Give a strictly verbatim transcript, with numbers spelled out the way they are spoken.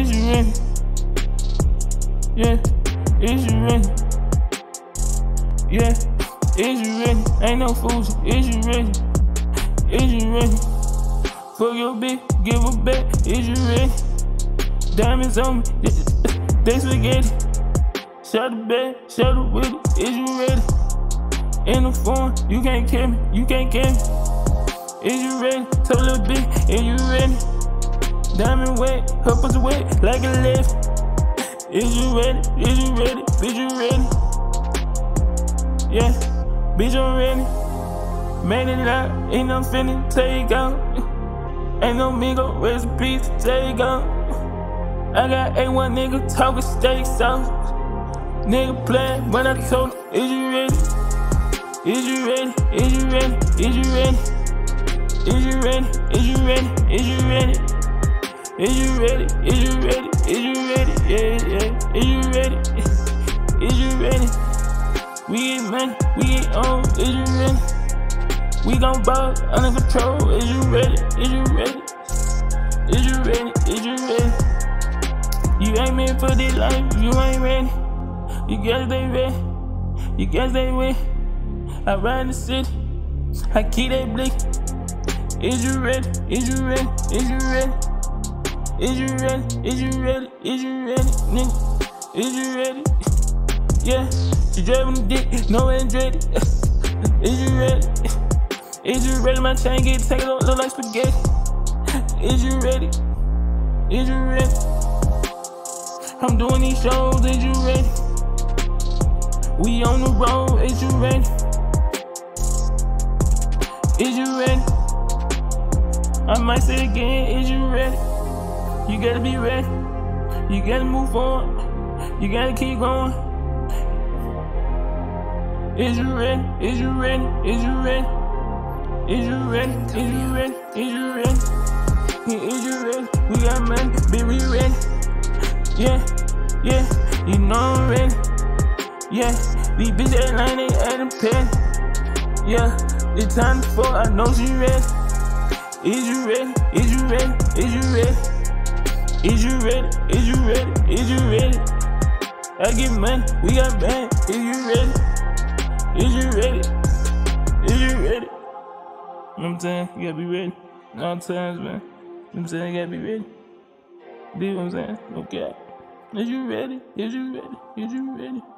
Is you ready? Yeah, is you ready? Yeah, is you ready? Ain't no fools. Is you ready? Is you ready? Fuck your bitch, give her back. Is you ready? Diamonds on me, they spaghetti. Shut the bed, shut the with it. Is you ready? In the phone, you can't kill me, you can't kill me. Is you ready? Tell little bitch, is you ready? Diamond wet, her pussy wet like a lift. Is you ready? Is you ready? Bitch, you ready? Yeah, bitch, I'm ready. Made it out, ain't no finna take out. Ain't no Migo, recipes to take out. I got A one nigga talking steak sauce. Nigga playing when I told him, is you ready? Is you ready? Is you ready? Is you ready? Is you ready? Is you ready? Is you ready? Is you ready? Is you ready? Is you ready? Yeah, yeah. Is you ready? Is you ready? We get money, we get on. Is you ready? We gon' ball under control. Is you ready? Is you ready? Is you ready? Is you ready? You ain't meant for this life, you ain't ready. You guess they ready, you guess they win. I ride the city, I keep that blick. Is you ready? Is you ready? Is you ready? Is you ready? Is you ready? Is you ready? Nigga, is you ready? Yeah, she driving the dick, no one ready. Is you ready? Is you ready? My chain get taken up, look like spaghetti. Is you ready? Is you ready? I'm doing these shows, is you ready? We on the road, is you ready? Is you ready? I might say it again, is you ready? You gotta be ready. You gotta move on. You gotta keep going. Is you ready? Is you ready? Is you ready? Is you ready? Is you ready? Is you ready? Is you ready? We got money, be we ready? Yeah, yeah, you know I'm ready. Yeah, these bitches at nine, they at a pen. Yeah, it's time to fuck, I know she ready. Is you ready? Is you ready? Is you ready? Is you ready? Is you ready? Is you ready? I get money, we got band. Is you ready? Is you ready? Is you ready? You know what I'm saying? You gotta be ready. All times, man. You know what I'm saying? You gotta be ready. You know what I'm saying? Okay. Is you ready? Is you ready? Is you ready?